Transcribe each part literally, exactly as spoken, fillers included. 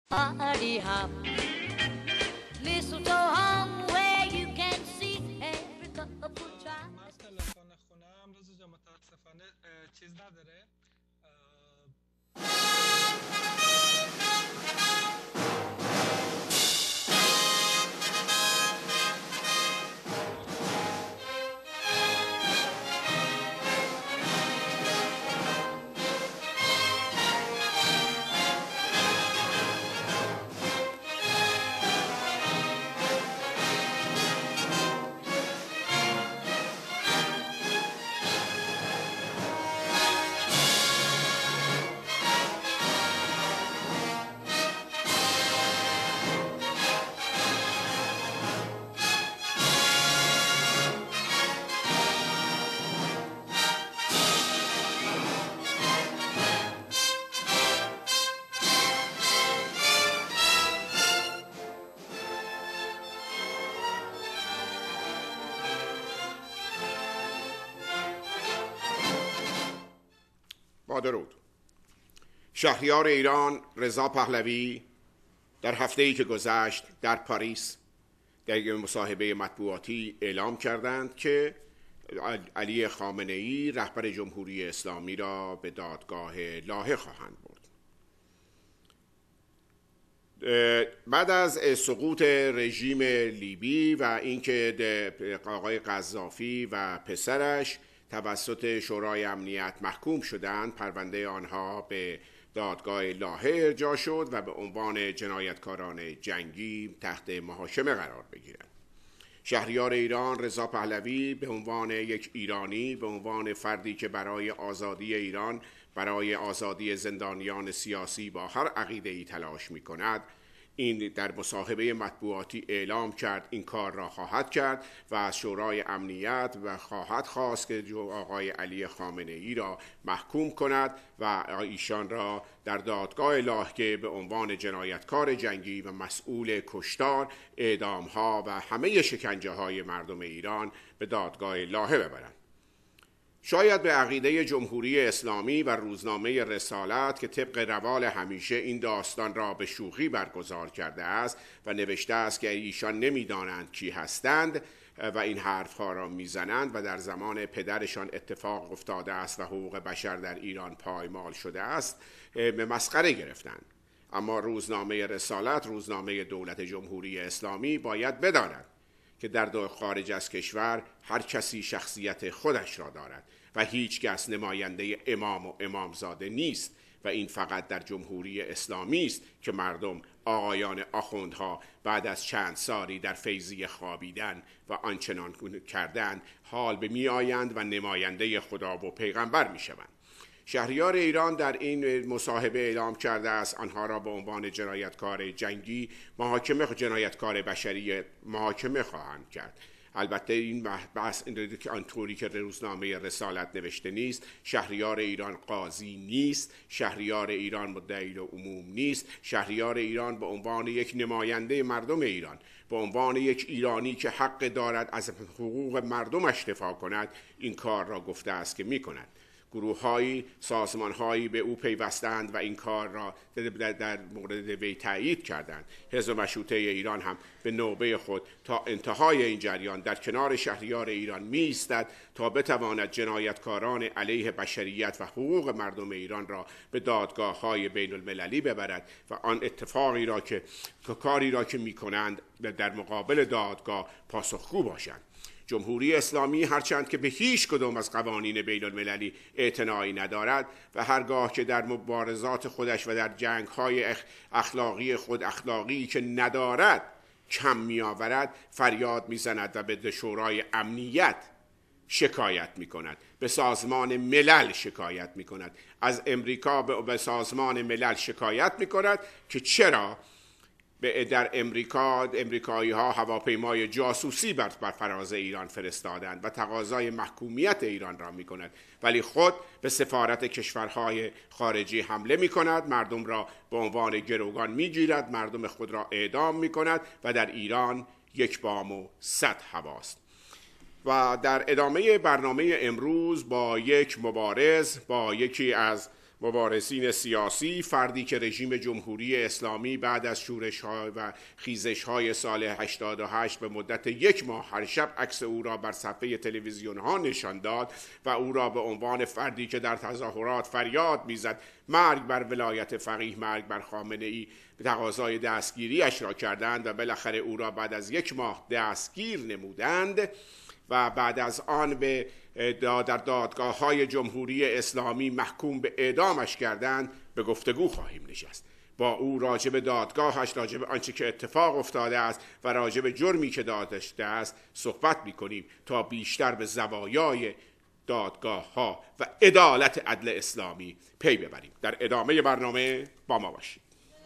party hop. Mistletoe hung where you can see every couple try. من از تلفن خونم رضا جان متاسفانه اه، چیز نداره. با درود. شهریار ایران رضا پهلوی در هفته‌ای که گذشت در پاریس در یک مصاحبه مطبوعاتی اعلام کردند که علی خامنه‌ای رهبر جمهوری اسلامی را به دادگاه لاهه خواهند برد. بعد از سقوط رژیم لیبی و اینکه آقای قذافی و پسرش توسط شورای امنیت محکوم شدند، پرونده آنها به دادگاه لاهه ارجاع شد و به عنوان جنایتکاران جنگی تحت محاکمه قرار بگیرند. شهریار ایران رضا پهلوی به عنوان یک ایرانی، به عنوان فردی که برای آزادی ایران، برای آزادی زندانیان سیاسی با هر عقیده‌ای تلاش می‌کند، این در مصاحبه مطبوعاتی اعلام کرد این کار را خواهد کرد و از شورای امنیت و خواهد خواست که آقای علی خامنه‌ای را محکوم کند و ایشان را در دادگاه لاهه به عنوان جنایتکار جنگی و مسئول کشتار، اعدام‌ها و همه شکنجه‌های مردم ایران به دادگاه لاهه ببرند. شاید به عقیده جمهوری اسلامی و روزنامه رسالت که طبق روال همیشه این داستان را به شوخی برگزار کرده است و نوشته است که ایشان نمی‌دانند کی هستند و این حرفها را میزنند و در زمان پدرشان اتفاق افتاده است و حقوق بشر در ایران پایمال شده است، به مسخره گرفتند. اما روزنامه رسالت، روزنامه دولت جمهوری اسلامی، باید بداند که در خارج از کشور هر کسی شخصیت خودش را دارد و هیچ کس نماینده امام و امامزاده نیست و این فقط در جمهوری اسلامی است که مردم، آقایان آخوندها، بعد از چند سالی در فیضی خوابیدن و آنچنان کردن حال به می آیند و نماینده خدا و پیغمبر می شوند. شهریار ایران در این مصاحبه اعلام کرده است آنها را به عنوان جنایتکار جنگی محاکمه جنایتکار بشری محاکمه خواهند کرد. البته این بحث آنطوری که روزنامه رسالت نوشته نیست. شهریار ایران قاضی نیست، شهریار ایران مدعی عموم نیست. شهریار ایران به عنوان یک نماینده مردم ایران، به عنوان یک ایرانی که حق دارد از حقوق مردمش دفاع کند، این کار را گفته است که می کند. گروه‌هایی، سازمان‌هایی به او پیوستند و این کار را در مورد وی تایید کردند. حزب مشروطه ایران هم به نوبه خود تا انتهای این جریان در کنار شهریار ایران می‌ایستد تا بتواند جنایتکاران علیه بشریت و حقوق مردم ایران را به دادگاه‌های بین المللی ببرد و آن اتفاقی را که کاری را که می‌کنند در مقابل دادگاه پاسخگو باشند. جمهوری اسلامی هرچند که به هیچ کدام از قوانین بین المللی اعتنایی ندارد و هرگاه که در مبارزات خودش و در جنگ‌های اخلاقی خود اخلاقی که ندارد کم می‌آورد، فریاد می‌زند و به شورای امنیت شکایت می‌کند، به سازمان ملل شکایت می‌کند، از امریکا به سازمان ملل شکایت می‌کند که چرا در امریکا امریکایی ها هواپیمای جاسوسی بر فراز ایران فرستادند و تقاضای محکومیت ایران را می کند، ولی خود به سفارت کشورهای خارجی حمله می کند، مردم را به عنوان گروگان می گیرد، مردم خود را اعدام می کند و در ایران یک بام و صد هواست. و در ادامه برنامه امروز با یک مبارز، با یکی از مبارزین سیاسی، فردی که رژیم جمهوری اسلامی بعد از شورش‌ها و خیزش‌های سال هشتاد و هشت به مدت یک ماه هر شب عکس او را بر صفحه تلویزیون‌ها نشان داد و او را به عنوان فردی که در تظاهرات فریاد می‌زد مرگ بر ولایت فقیه، مرگ بر خامنه‌ای، به تقاضای دستگیریش را کردند و بالاخره او را بعد از یک ماه دستگیر نمودند و بعد از آن به در دادگاه های جمهوری اسلامی محکوم به اعدامش کردند، به گفتگو خواهیم نشست. با او راجع به دادگاهش، راجع به آنچه که اتفاق افتاده است و راجع به جرمی که داشته است صحبت می‌کنیم تا بیشتر به زوایای دادگاه ها و عدالت عدل اسلامی پی ببریم. در ادامه برنامه با ما باشید.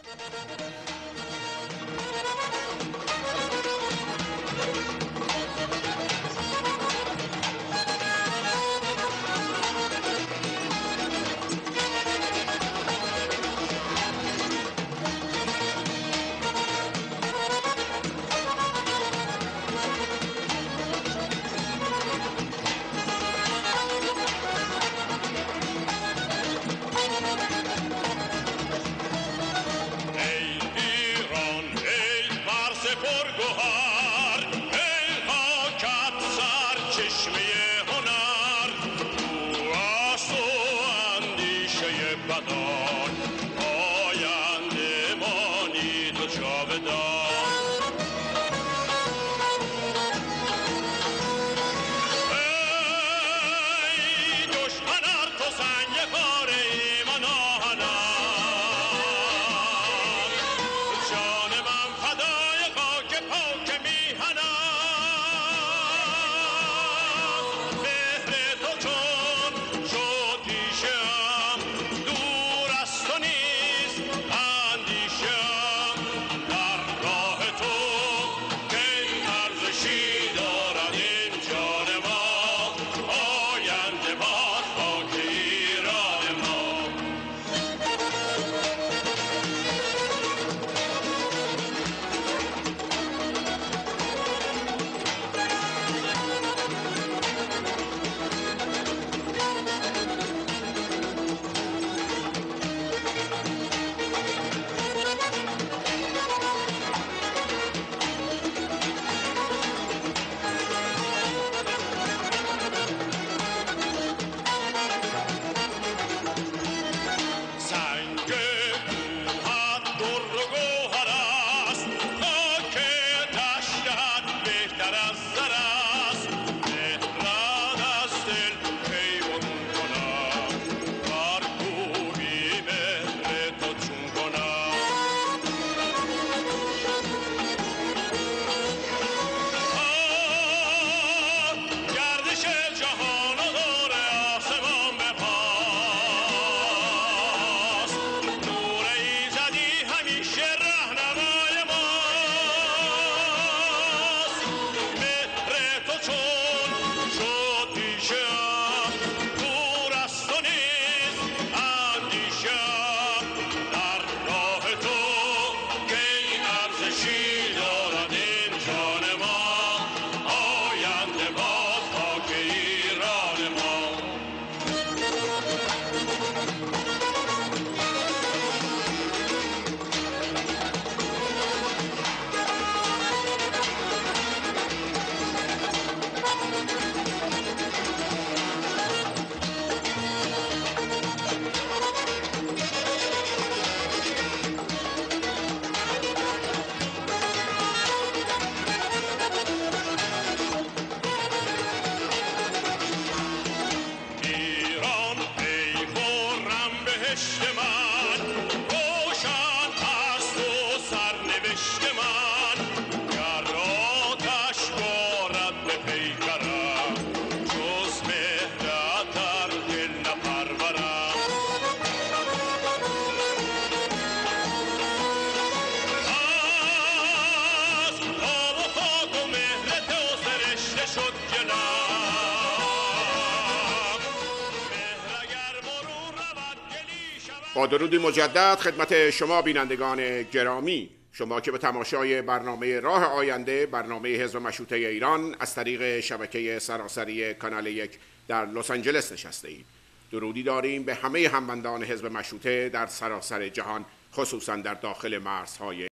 با درودی مجدد خدمت شما بینندگان گرامی، شما که به تماشای برنامه راه آینده، برنامه حزب مشروطه ایران از طریق شبکه سراسری کانال یک در لس آنجلس نشسته اید. درودی داریم به همه هموندان حزب مشروطه در سراسر جهان، خصوصا در داخل مرزهای